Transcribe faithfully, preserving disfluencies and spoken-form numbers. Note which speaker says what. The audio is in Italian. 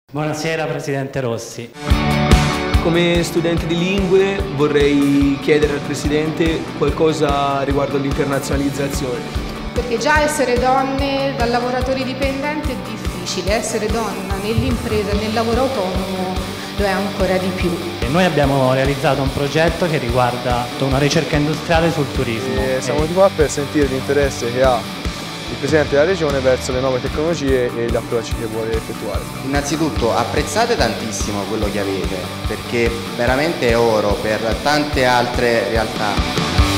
Speaker 1: Buonasera Presidente Rossi.
Speaker 2: Come studente di lingue vorrei chiedere al Presidente qualcosa riguardo all'internazionalizzazione.
Speaker 3: Perché già essere donne da lavoratori dipendenti è difficile, essere donna nell'impresa e nel lavoro autonomo lo è ancora di più.
Speaker 1: E noi abbiamo realizzato un progetto che riguarda una ricerca industriale sul turismo.
Speaker 4: E siamo venuti qua per sentire l'interesse che ha il Presidente della Regione verso le nuove tecnologie e gli approcci che vuole effettuare.
Speaker 5: Innanzitutto apprezzate tantissimo quello che avete, perché veramente è oro per tante altre realtà.